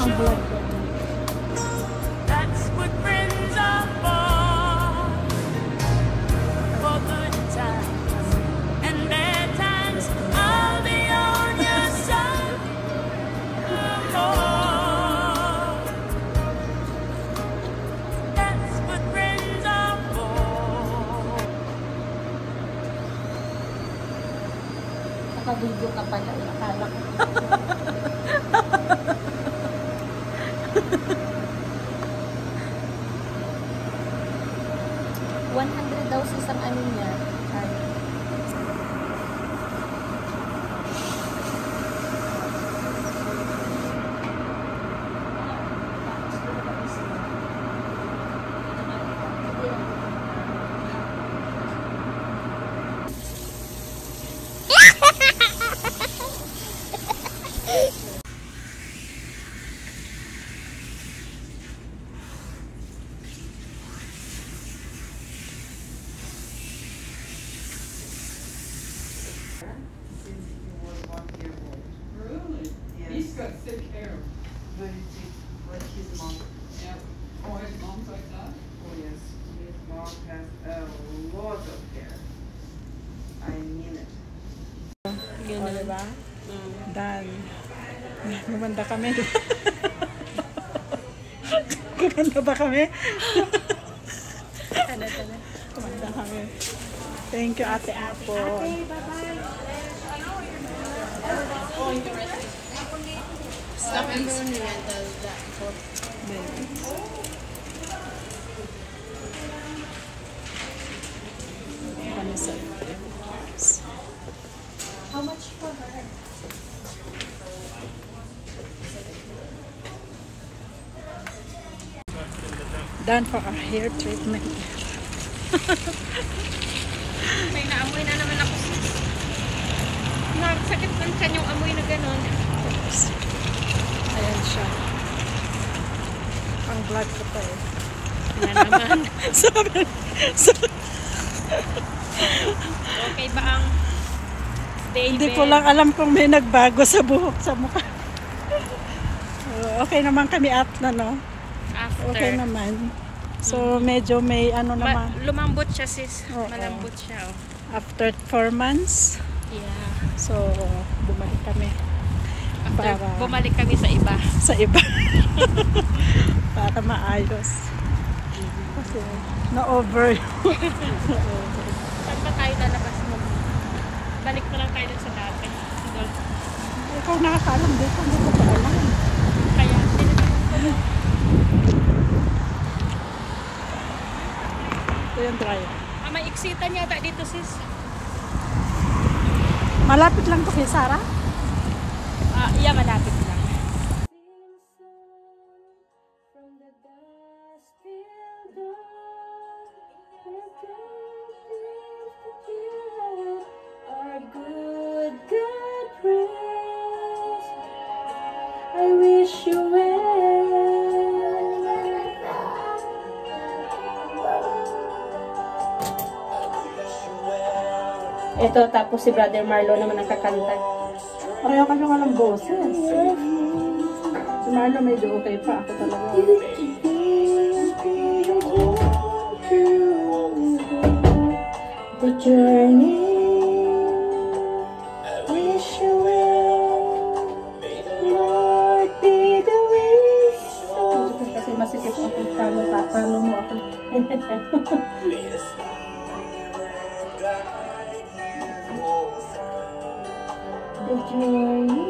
Ang vlog ko. That's what friends are for good times and bad times. I'll be on your side. Oh, that's what friends are for. Nakabidyo ka pala. Akala ko. 100 daw sa isang ano niya. Ay. He's got thick hair. But like his mom. Yeah. Oh, his mom's like that? Oh yes, his mom has a lot of hair. I mean it. O, diba? Dan. Gumanda kami. Gumanda ba kami? Gumanda kami. Thank you, Ate Apo. Stop and go niya. Kami sa How much for her? done for our hair treatment. May naamoy na naman ako. Nagsakit ng tiyan yung amoy na gano'n. Ayan siya. Ang vlog ko pa eh. Yan naman. Sabi. Okay ba ang baby? Hindi ko lang alam kung may nagbago sa buhok sa mukha. Okay naman kami at na, no? After. Okay naman. So, medyo may ano naman. Lumambot siya, sis. Oo. Malambot siya. Oh. After 4 months. Yeah. So, bumalik kami. After, Para bumalik kami sa iba. sa iba. Para maayos. Kasi, na-over. Saan ba tayo lalabas mo? Balik na lang tayo dun sa dati. Doon. Ikaw nakakaalam dito. Hindi ko pa alam. Kaya, tinatanong ko. Ito yung dryer. May iksitan yata dito, sis. Malapit lang to kay Sarah. Yeah, malapit lang. I wish you Ito, tapos si Brother Marlo naman ang kakanta. Pareho kami nga ng boses. Si Marlo medyo okay pa. Ako talaga. the journey. Wish you well, Lord, be the wisdom. Kasi masikip ako talo mo ako. The journey.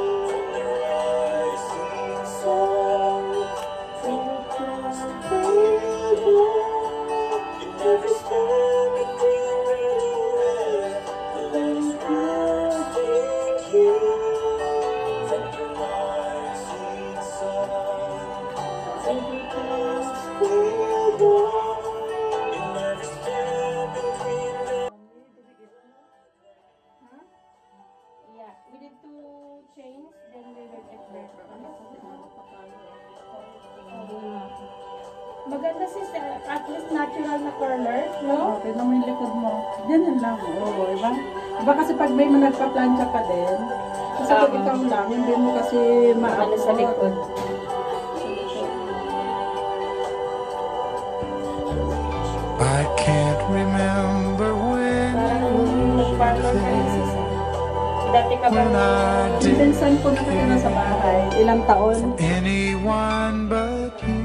Maganda sister, at least natural na color, no? Okay naman yung likod mo. Ganyan lang. Oo, diba? Diba kasi pag may nagpa-plancha ka din, kasi pag ikaw lang, hindi mo kasi Ano sa likod. parlor ka na sis. Dati ka ba? Pinsan ko na kayo sa bahay. Ilang taon. Anyone but you.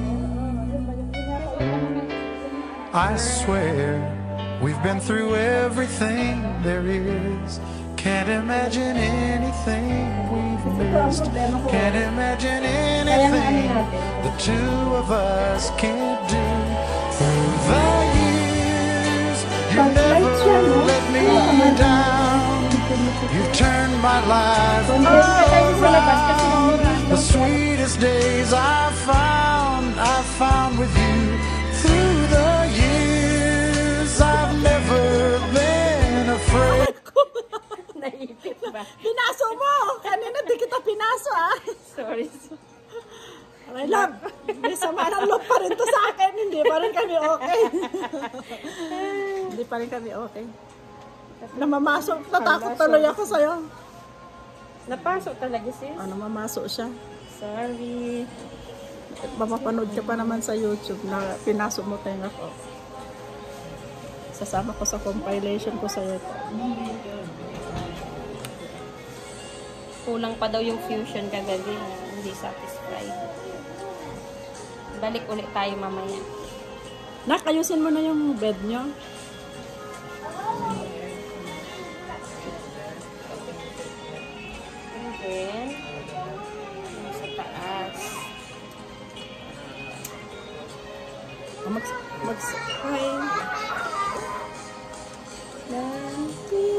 I swear we've been through everything there is. Can't imagine anything we've missed. Can't imagine anything the two of us can't do. Through the years, you never let me down. You've turned my life around. The sweetest days I found with you. Through the years, I've never been afraid. Naipit ba? Pinaso mo! Kanina di kita pinaso ah. Sorry. My love, may sama ng loob pa rin to sa akin. Hindi pa rin kami okay. Hindi pa rin kami okay. Namamasok, natakot tuloy ako sa'yo. Napasok talaga sis. Namamasok siya. Sorry. Mapapanood ka pa naman sa YouTube na pinasok mo tayo ako. Sasama ko sa compilation ko sa'yo. Kulang pa daw yung fusion kagabi. Hindi satisfied. Balik ulit tayo mamaya. Nak, ayusin mo na yung bed nyo. And then, yung sa taas. Hi.